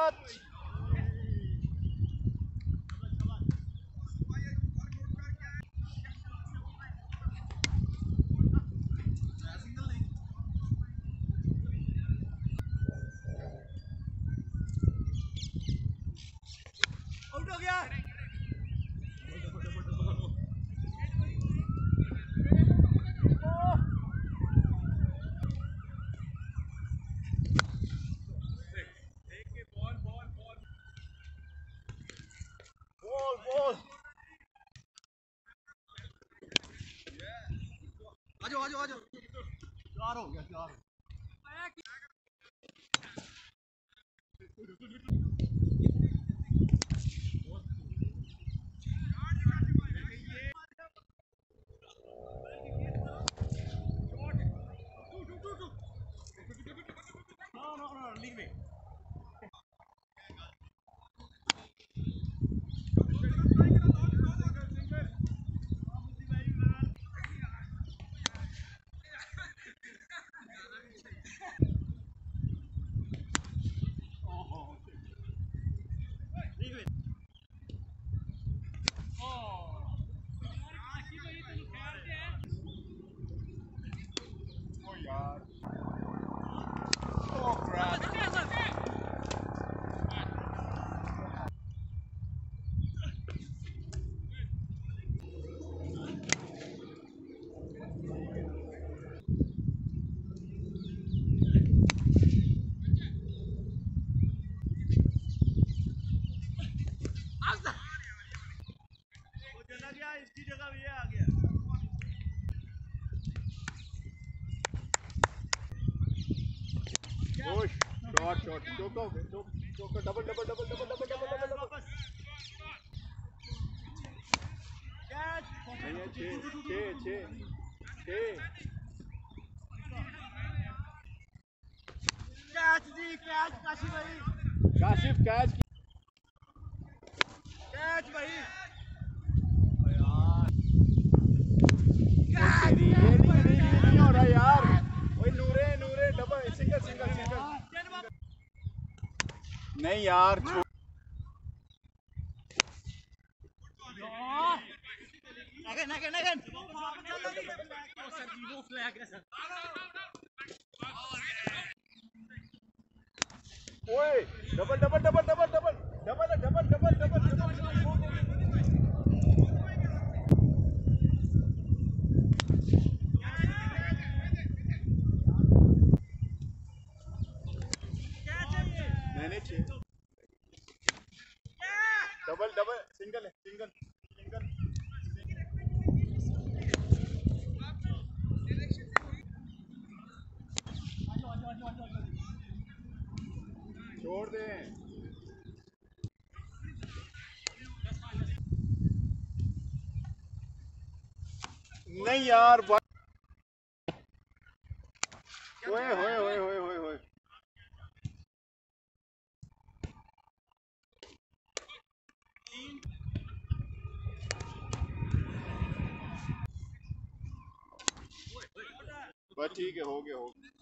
Touch. Out हो गया। Ball ball. आजो आजो आजो। 4 हो गया 4। No, leave me. इसकी जगह ये आ गया। शॉट शॉट चौका double double double double double double double. Catch जी कैच काशिफ भाई। काशिफ कैच। कैच भाई। ये नहीं हो रहा यार। ओए नूरे नूरे डबल सिंगल सिंगल सिंगल। नहीं यार अगेन अगेन अगेन। सर वो फ्लैग है सर। ओए double double double double double double double double double double. नहीं डबल डबल सिंगल है सिंगल सिंगल। छोड़ दे। नहीं यार ओए होए होए होए होए होए। बस ठीक है हो गया।